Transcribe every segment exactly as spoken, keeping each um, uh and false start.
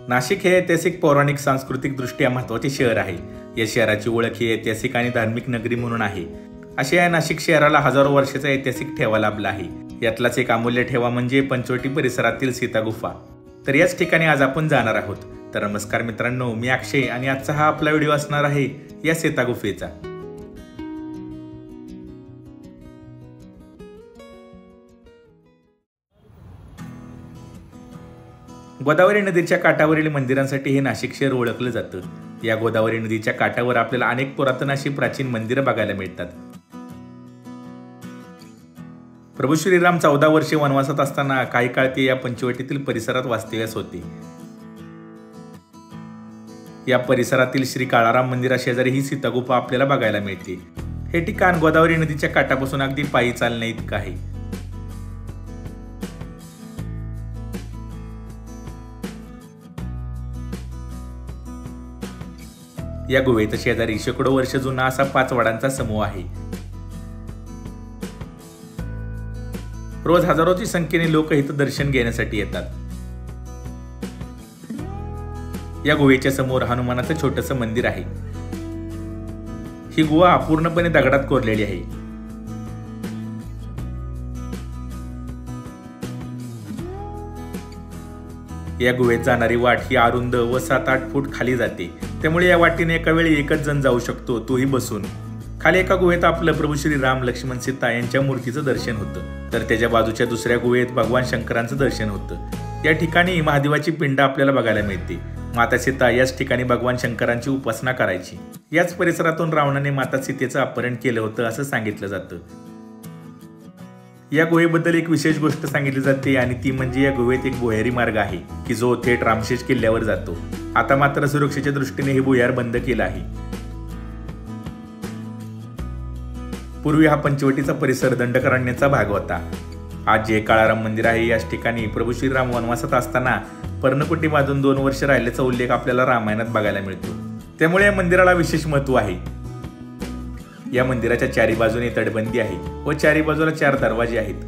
नाशिक हे ऐतिहासिक, पौराणिक, सांस्कृतिक दृष्ट्या महत्त्वाचे शहर आहे। या शहराची ओळख ही ऐतिहासिक आणि धार्मिक नगरी म्हणून आहे। अशा या नाशिक शहराला हजारो वर्षाचा ऐतिहासिक ठेवा लाभला आहे। यातलाच एक अमूल्य ठेवा म्हणजे पंचवटी परिसरातील सीता गुफा। तर याच ठिकाणी आज आपण जाणार आहोत। तर नमस्कार मित्रांनो, मी अक्षय आणि आजचा हा आपला व्हिडिओ असणार आहे या सीता गुफेचा। गोदावरी नदीच्या काठावरील मंदिरांसाठी हे नाशिक शहर ओळखलं जातं। या गोदावरी नदीच्या काठावर आपल्याला अनेक पुरातन अशी प्राचीन मंदिरं बघायला मिळतात। प्रभू श्रीराम चौदा वर्षे वनवासात असताना काही काळ ते या पंचवटीतील परिसरात वास्तव्यास होते। या परिसरातील श्री काळाराम मंदिरा शेजारी ही सीता गुफा आपल्याला बघायला मिळते। हे ठिकाण गोदावरी नदीच्या काठापासून अगदी पायी चालण्या इतकं आहे। या गुहेच्या शेजारी शेकडो वर्ष जुना असा पाच वडांचा समूह आहे। रोज हजारोची संख्येने लोक इथं दर्शन घेण्यासाठी येतात। या गुहेच्या समोर हनुमानाचं छोटंसं मंदिर आहे। ही गुहा पूर्णपणे दगडात कोरलेली आहे। या गुहेत जाणारी वाट ही अरुंद व सात आठ फूट खाली जाते, त्यामुळे या वाटेने एका वेळी एकच जण जाऊ शकतो, तोही बसून। खाली एका गुहेत आपलं प्रभू श्री राम, लक्ष्मण, सीता यांच्या मूर्तीचं दर्शन होतं, तर त्याच्या बाजूच्या दुसऱ्या गुहेत भगवान शंकरांचं दर्शन होतं। या ठिकाणी महादेवाची पिंड आपल्याला बघायला मिळते। माता सीता याच ठिकाणी भगवान शंकरांची उपासना करायची। याच परिसरातून रावणाने माता सीतेचं अपहरण केलं होतं असं सांगितलं जातं। या गुहेबद्दल एक विशेष गोष्ट सांगितली जाते आणि ती म्हणजे या गुहेत एक भुयारी मार्ग आहे की जो थेट रामशेष किल्ल्यावर जातो। आता मात्र सुरक्षेच्या दृष्टीने हे भुयार बंद केलं आहे। पूर्वी हा पंचवटीचा परिसर दंडकारण्याचा भाग होता। आज जे काळाराम मंदिर आहे याच ठिकाणी प्रभू श्रीराम वनवासात असताना पर्णकुटी बांधून दोन वर्ष राहिल्याचा उल्लेख आपल्याला रामायणात बघायला मिळतो। त्यामुळे या मंदिराला विशेष महत्त्व आहे। या मंदिराच्या चारी बाजूने तटबंदी आहे व चारी बाजूला चार दरवाजे आहेत।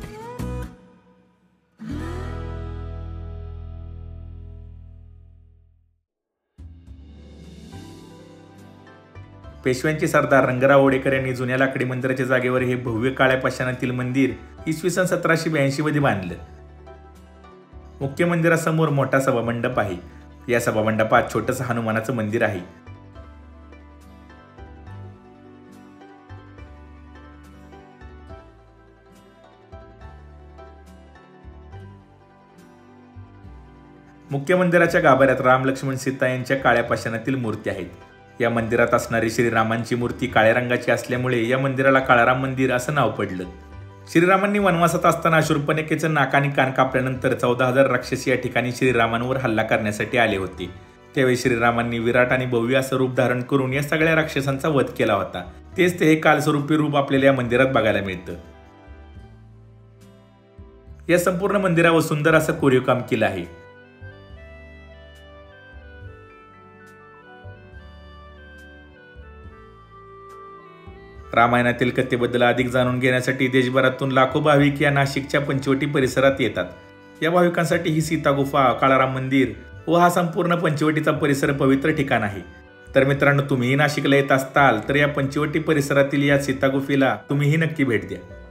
पेशव्यांचे सरदार रंगराव ओडेकर यांनी जुन्या लाकडी मंदिराच्या जागेवर हे भव्य काळ्या पाषाणातील मंदिर इसवी सन सतराशे ब्याऐंशी मध्ये बांधलं। मुख्य मंदिरासमोर मोठा सभामंडप आहे। या सभामंडपात छोटंसं हनुमानाचं मंदिर आहे। मुख्य मंदिराच्या गाभाऱ्यात राम, लक्ष्मण, सीता यांच्या काळ्या पाषाणातील मूर्ती आहेत। या मंदिरात असणारी श्रीरामांची मूर्ती काळ्या रंगाची असल्यामुळे या मंदिराला काळाराम मंदिर असं नाव पडलं। श्रीरामांनी वनवासात असताना शूर्पणखेचं नाक आणि कान कापल्यानंतर चौदा हजार राक्षसी या ठिकाणी श्रीरामांवर हल्ला करण्यासाठी आले होते। त्यावेळी श्रीरामांनी विराट आणि भव्य असं रूप धारण करून या सगळ्या राक्षसांचा वध केला होता। तेच ते हे कालस्वरूपी रूप आपल्याला या मंदिरात बघायला मिळतं। या संपूर्ण मंदिरावर सुंदर असं कोरीव काम केलं आहे। रामायणातील कथेबद्दल अधिक जाणून घेण्यासाठी देशभरातून लाखो भाविक या नाशिकच्या पंचवटी परिसरात येतात। या भाविकांसाठी ही सीता गुफा, काळाराम मंदिर व हा संपूर्ण पंचवटीचा परिसर पवित्र ठिकाण आहे। तर मित्रांनो, तुम्हीही नाशिकला येत असताल तर या पंचवटी परिसरातील या सीता गुफेला तुम्हीही नक्की भेट द्या।